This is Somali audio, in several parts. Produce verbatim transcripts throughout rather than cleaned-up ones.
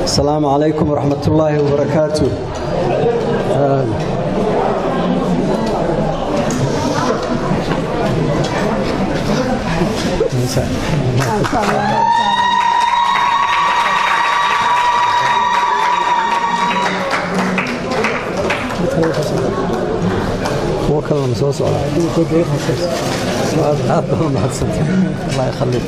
السلام عليكم ورحمة الله وبركاته. هو كلام صوص الله يخليك.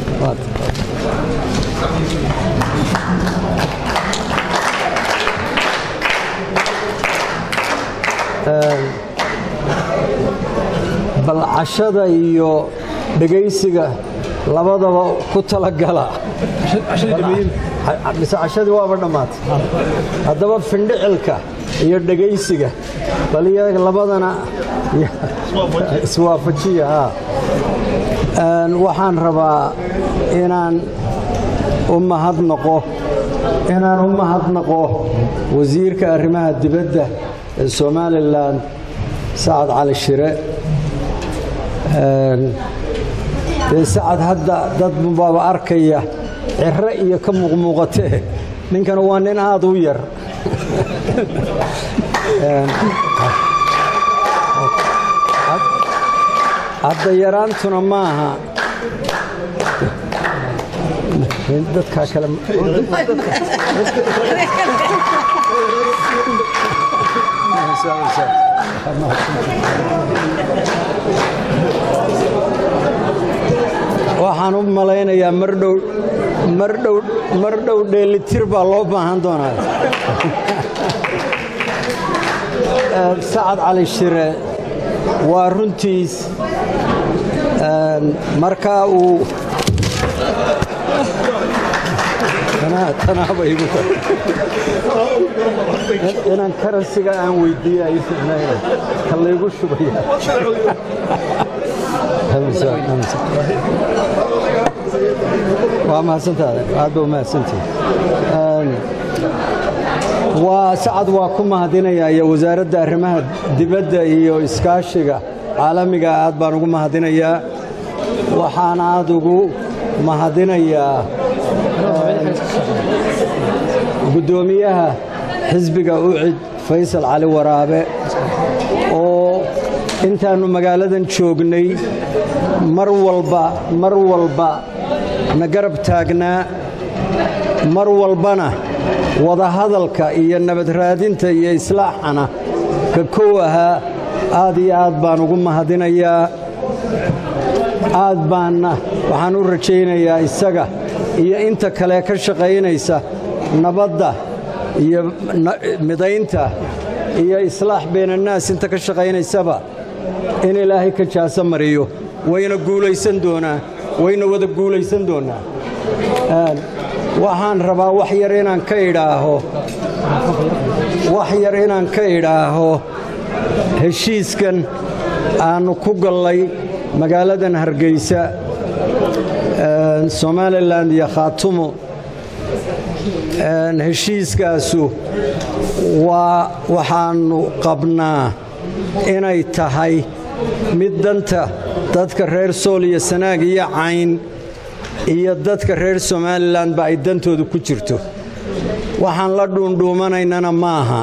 bal cashada iyo dhageysiga labadaba ku tala gala cashadii waaba dhammaatay haddaba findhicilka iyo dhageysiga bal iyaga labadana iswaafajiya waxaan rabaa inaan u mahadnaqo inaan u mahadnaqo wasiirka arrimaha dibadda ee Somaliland Saad Cali Shire ee Saad hadda dad baba arkaya cirra iyo ka muuqmuuqatay ninkan waa nin aad u yar hadda yaraantuna maaha dadka kale waxaan u malaynayaa mar dhow mar dhow mar dhow dheelitir baa loo baahan doonaa Saad Cali Shire waa runtiis marka uu tanaaba igu inaan karansiga aan weydiiyo ay ficnayna kallaygu shubaya waa mahadsantahay aad baa mahadsantahay waa Saad waa ku mahadinayaa iyo wasaaradda arrimaha dibadda iyo iskaashiga caalamiga aad baan ugu mahadinayaa waxaan aad ugu mahadinayaa gudoomiyaha xisbiga ucid Faysal Cali Waraabe oo intaanu magaaladan joognay mar walba mar walba na garab taagnaa mar walbana wada hadalka iyo nabad raadinta iyo islaaxana ka koowaha aad iyo aad baan ugu mahadinayaa aad baana waxaan u rajaynayaa isaga iyo inta kale ka shaqaynaysa nabadda iyo midaynta iyo islaax bayna naas inta ka shaqaynaysaba in ilaahay ka jaaso mariyo wayna guulaysan doonaa wayna wada guulaysan doonaa waxaan rabaa wax yar inaan ka idhaaho wax yar inaan ka idhaaho heshiiskan aanu ku gallay magaaladan Hargeysa Somaliland iyo Khaatumo heshiiskaasu waa waxaanu qabnaa inay tahay mid danta dadka reer Sool iyo Sanaag iyo Cayn iyo dadka reer Somaliland ba ay dantoodu ku jirto waxaan la dhuundhuumanaynana maaha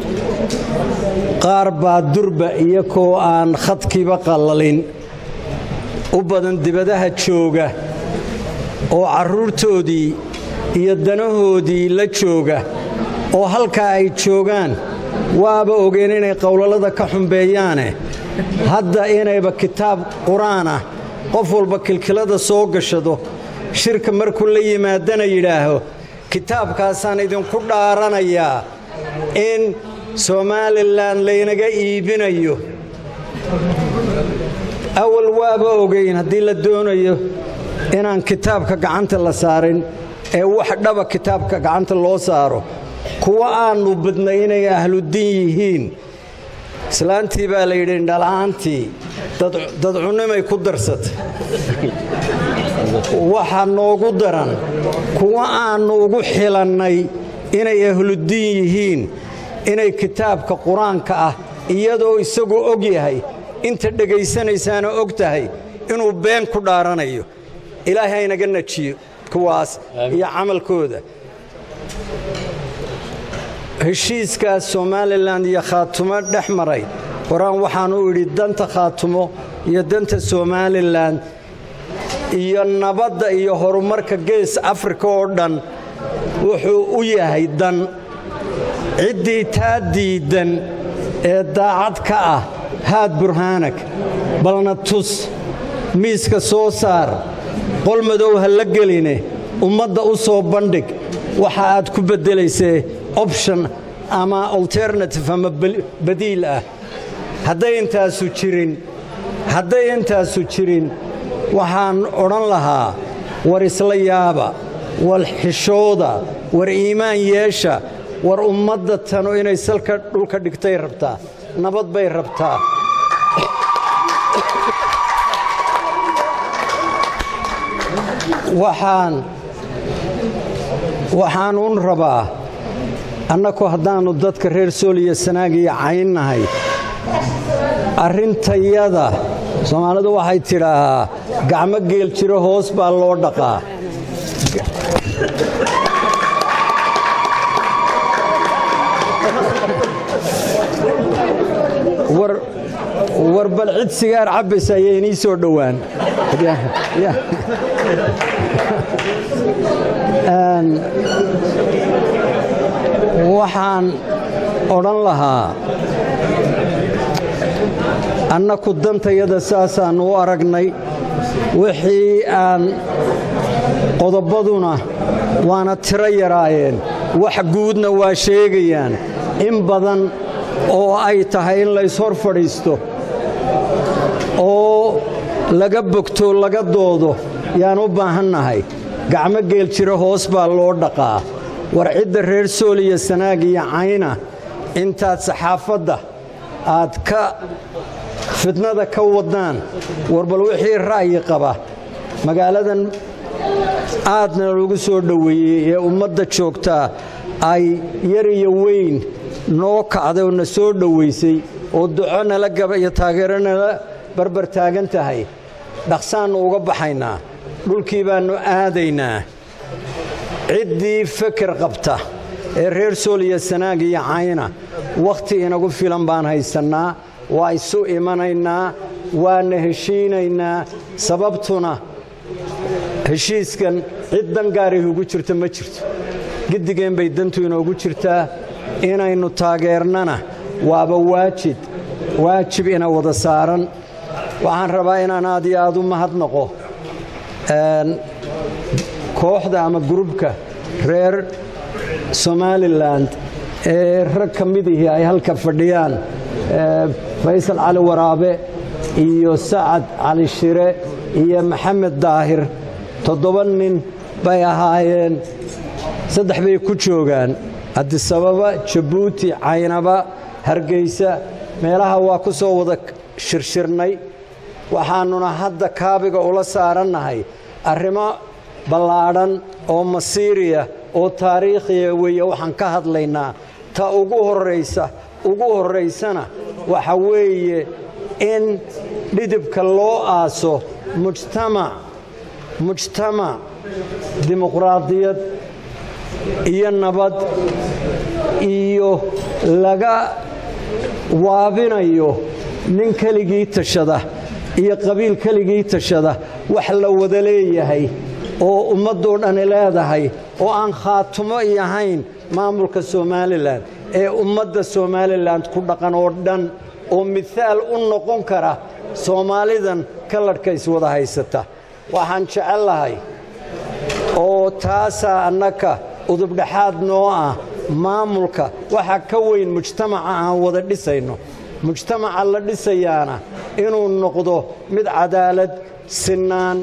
qaar baa durba iyagoo aan khadkiiba qallalin u badan dibadaha jooga oo carruurtoodii iyo danahoodii la jooga oo halka ay joogaan waaba ogeen inay qowlalada ka xumbeeyaane hadda inayba kitaab quraan ah qof walba kilkilada soo gashado shirka markuu la yimaadana yidhaaho kitaabkaasaan idinku dhaaranayaa in Somaliland laynaga iibinayo awal waaba ogeyn haddii la doonayo inaan kitaabka gacanta la saarin ee wax dhaba kitaabka gacanta loo saaro kuwa aanu badnay inay ahludiin yihiin islaantii baa la yidhi dhalaantii dad cunimay ku darsatay waxa noogu daran kuwa aanu ugu xilannay inay ahludiin yihiin inay kitaabka quraanka ah iyadoo isagu og yahay inta dhagaysanaysaana og tahay inuu been ku dhaaranayo ilaahay naga najiyo kuwaas iyo camalkooda heshiiskaas Somaliland iyo Khaatumo dhex maray horaan waxaan u idhi danta Khaatumo iyo danta Somaliland iyo nabadda iyo horumarka gees Afrika oo dhan wuxuu u yahay dan ciddii taa diidan ee daacad ka ah haad burhaanak balna tus miiska soo saar qol madow ha la geline ummadda u soo bandhig waxa aad ku bedelaysay option ama alternative ama badiil ah hadday intaasu jirin hadday intaasu jirin waxaan odhan lahaa war isla yaaba war xishooda war iimaan yeesha war ummadda tanu inay salka dhulka dhigtay rabtaa nabad bay rabtaa waxaan waxaan un rabaa annagu haddaannu dadka reer Sool iyo Sanaag iyo Cayn nahay arrintayada Soomaalidu waxay tidhaahaa gacmo geel jiro hoos baa loo dhaqaa war war bal cid sigaar cabis ayay inii soo dhowaan waxaan odhan lahaa annaku dantayada saasaannu u aragnay wixii aan qodobaduna waana tiro yaraayeen wax guudna waa sheegayaan in badan oo ay tahay in la ishor fadhiisto oo laga bogto laga doodo yaan u baahannahay gacmo geel jiro hoos baa loo dhaqaa war cidda reer Sool iyo Sanaag iyo Cayna intaad saxaafadda aad ka fidnada ka wadaan war bal wixii ra'yi qaba magaaladan aadna lagu soo dhaweeyay ee ummadda joogtaa ay yar iyo weyn noo kacday oo na soo dhaweysay oo duco nala gaba iyo taageero nala barbar taagan tahay dhaqsaan uga baxaynaa dhulkii baanu aadaynaa ciddii fikir qabta ee reer Sool iyo Sanaag iyo Cayna waqti inagu filan baan haysanaa waa isu imanaynaa waana heshiinaynaa sababtuna heshiiskan cid dan gaar ah ugu jirto ma jirto gidigeen bay dantu inoogu jirtaa inaynu taageernana waaba waajib waajib ina wada saaran waxaan rabaa inaan aad iyo aad u mahadnaqo kooxda ama groupka reer Somaliland ee rag ka mid ah ay halka fadhiyaan Faysal Cali Waraabe iyo Saad Cali Shire iyo Maxamed Daahir toddoba nin bay ahaayeen saddex bay ku joogaan Addis Ababa Djibouti Caynaba Hargeysa meelaha waa ku soo wada shirshirnay waxaanuna hadda kaabiga ula saaranahay arrimo ballaadhan oo masiiriya oo taariikhiya weeye waxaan ka hadlaynaa ta ugu horeysa ugu horeysana waxa weeye in dhidibka loo aaso mujtamac mujtamac dimuqraadiyad iyo nabad iyo laga waabinayo nin keligii tashada iyo qabiil keligii tashada wax la wada leeyahay oo ummadoo dhan leedahay oo aan Khaatumo yahayn maamulka Somaliland ee ummadda Somaliland ku dhaqan oo dhan oo misaal u noqon kara Soomaalidan kaladhka iswada haysata waxaan jecelahay oo taasa annaka udub dhaxaad noo ah maamulka waxa ka weyn mujtamaca aan wada dhisayno mujtamaca la dhisayaana inuu noqdo mid cadaalad sinaan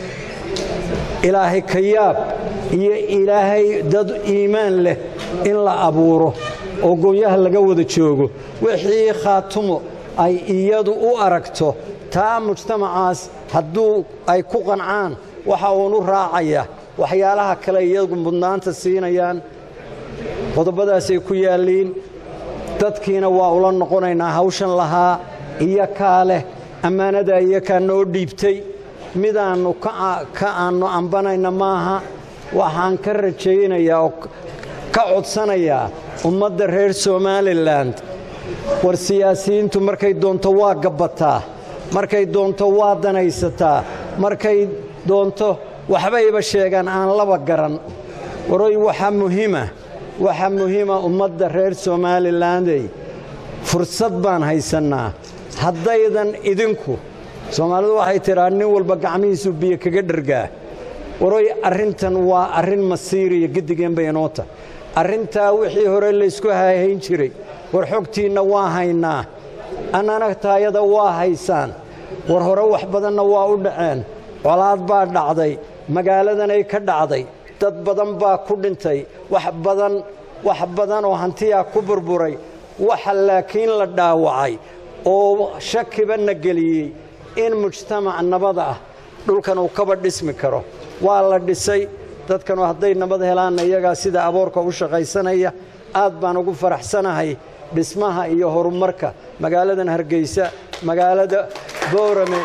ilaahay kayaab iyo ilaahay dad iimaan leh in la abuuro oo gooyaha laga wada joogo wixii Khaatumo ay iyadu u aragto taa mujtamacaas hadduu ay ku qancaan waxa uu u raacaya waxyaalaha kale iyagu mudnaanta siinayaan qodobadaas ay ku yaaliin dadkiina waa ula noqonaynaa hawshan lahaa iyo kaale ammaanada iyo ka noo dhiibtay midaanu ka ka aanu ambanayna maaha waxaan ka rajaynayaa oo ka codsanayaa ummadda reer Somaliland war siyaasiyiintu markay doonto waa gabataa markay doonto waa danaysataa markay doonto waxbayba sheegan aan laba garan waroy waxa muhiima waxa muhiima ummadda reer Somaliland ay fursad baan haysanaa haddaydan idinku Soomaalidu waxay tiraan nin walba gacmihiisu biyo kaga dhargaa waroy arrintan waa arrin masiiriya gidigeen baynoota arrinta wixii hore la isku hayn jiray war xogtiina waa haynaa annana taayada waa haysaan war hore wax badanna waa u dhaceen colaad baa dhacday magaaladan ay ka dhacday dad badan baa ku dhintay wax badan wax badan oo hantiya ku burburay waxa laakiin la dhaawacay oo shakibana galiyay in mujtamac nabad ah dhulkan uu kaba dhismi karo waa la dhisay dadkan hadday nabad helaan iyaga sida aboorka u shaqaysanaya aad baan ugu faraxsanahay dhismaha iyo horumarka magaaladan Hargeysa magaalada Boorame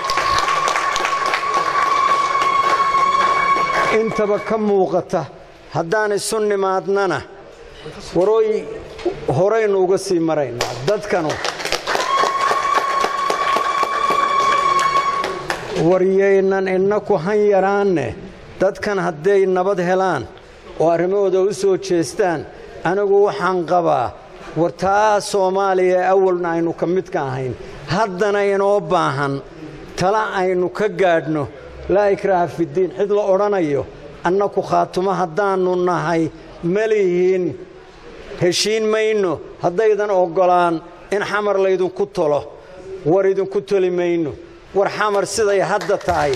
intaba ka muuqata haddaan isu nimaadnana waroy horeynu uga sii marayna dadkanu wariyaynan innaku han yaraanne dadkan hadday nabad helaan oo arrimahooda u soo jeestaan anigu waxaan qabaa wartaa Soomaaliya awalna aynu ka mid ka ahayn haddana inoo baahan tala aynu ka gaadhno laa ikraaha fi diin cid la odhanayo annaku khaatuma haddaannu nahay malihiin heshiin mayno haddaydan ogolaan in xamar laydinku tolo war idinku toli mayno war xamar siday hadda tahay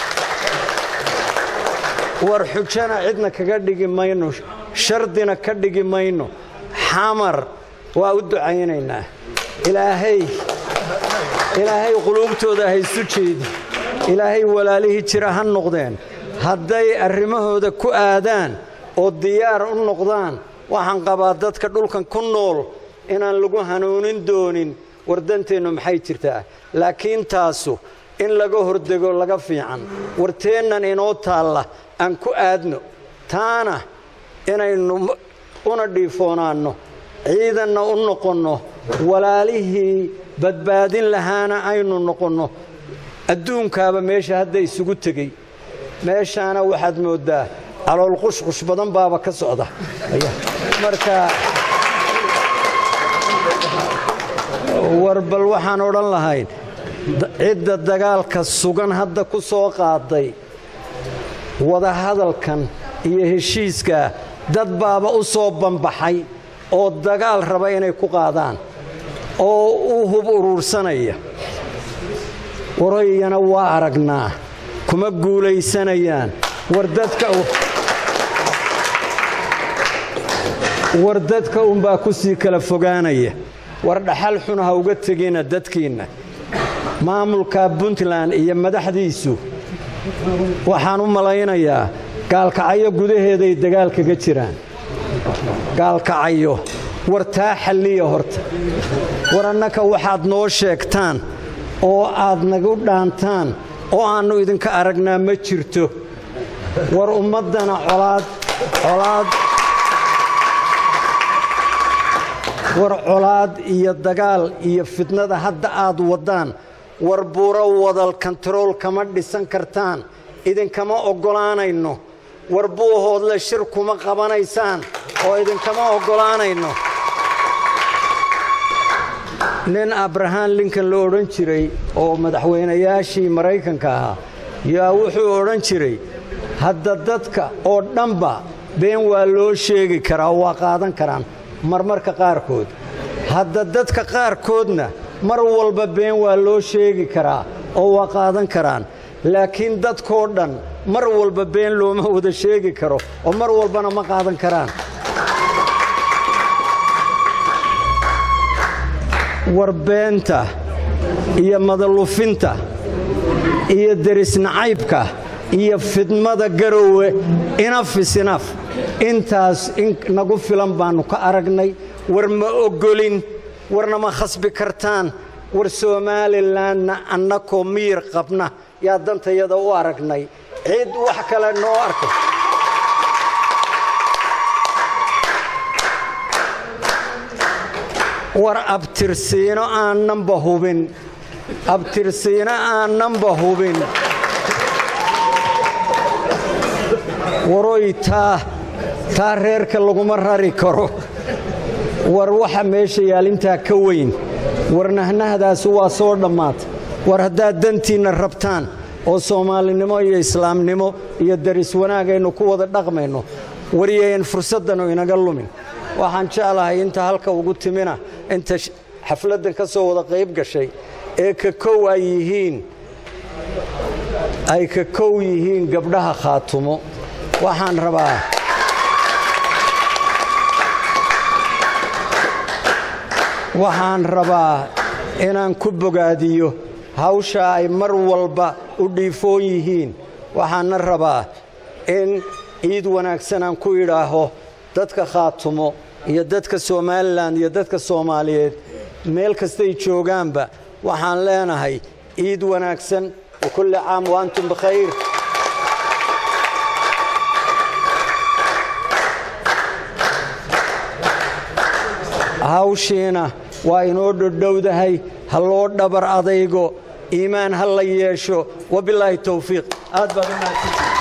war xujana cidna kaga dhigi mayno shardina ka dhigi mayno xamar waa u ducaynaynaa ilaahay ilaahay quluubtooda hay isu jeedi ilaahay walaalihii jira han noqdeen hadday arrimahooda ku aadaan oo diyaar u noqdaan waxaan qabaa dadka dhulkan ku nool inaan lagu hanuunin doonin wardanteenu maxay jirtaa laakiin taasu in laga hordego laga fiican warteenan inoo taalla aan ku aadno taana inaynu una dhiifoonaanno ciidanna u noqonno walaalihii badbaadin lahaana aynu noqonno adduunkaaba meesha hadda isugu tegey meeshaana waxaad moodaa calool qushqush badan baaba ka socda marka warbal waxaan odhan lahayn cidda dagaalka sugan hadda ku soo qaaday wada hadalkan iyo heshiiska dad baaba u soo bambaxay oo dagaal raba inay ku qaadaan oo u hub urursanaya warayana waa aragnaa kuma guulaysanayaan war dadka war dadka un baa ku sii kala fogaanaya war dhaxal xun ha uga tagina dadkiina maamulka Puntland iyo madaxdiisu waxaan u malaynayaa gaalkacayo gudaheeda ay dagaal kaga jiraan gaalkacayo wartaa xalliya horta warannaka waxaad noo sheegtaan oo aad nagu dhaantaan oo aanu idinka aragnaa ma jirto war ummadana colaad colaad war colaad iyo dagaal iyo fitnada hadda aad wadaan war buuro wadal control kama dhisan kartaan idinkama ogolaanayno war buuhood la shir kuma qabanaysaan oo idinkama ogolaanayno nin Abraham Lincoln loo oran jiray oo madaxweynayaashii Mareykanka ahaa yaa wuxuu oran jiray hadda dadka oo dhanba been waa loo sheegi karaa waa qaadan karaan marmarka qaarkood hadda dadka qaarkoodna mar walba been waa loo sheegi karaa oo waa qaadan karaan laakiin dadkoo dhan mar walba been looma wada sheegi karo oo mar walbana ma qaadan karaan warbeenta iyo madalufinta iyo derisnacaybka iyo fidmada garowe enough is enough intaas in nagu filan baanu ka aragnay war ma ogolin warna ma khasbi kartaan war Somaliland annako miir qabna yaa dantayada u aragnay cid wax kale noo arkay war abtirsiino aananba hubin abtirsiino aananba hubin waroy taa taa reerka laguma rari karo war waxa meesha yaalintaa ka weyn war nahnahdaasi waa soo dhammaatay war haddaad dantiinna rabtaan oo soomaalinimo iyo islaamnimo iyo daris wanaagaynu ku wada dhaqmayno wariyeen fursaddan inaga lumin waxaan jeclahay inta halka ugu timina inta xafladdan ka soo wada qayb gashay ee ka kow ay yihiin ay ka kow yihiin gabdhaha Khaatumo waxaan rabaa waxaan rabaa inaan ku bogaadiyo hawsha ay mar walba u dhiifoon yihiin waxaan rabaa in ciid wanaagsan aan ku idhaaho dadka Khaatumo iyo dadka Soomaaliland iyo dadka Soomaaliyeed meel kasta ay joogaanba waxaan leenahay ciid wanaagsan oo kulli caam wa antum bikhair hawshiina waa inoo dhowdahay ha loo dhabar adaygo iimaan ha la yeesho wabilaahi tawfiiq aad baad u mahadsantihiin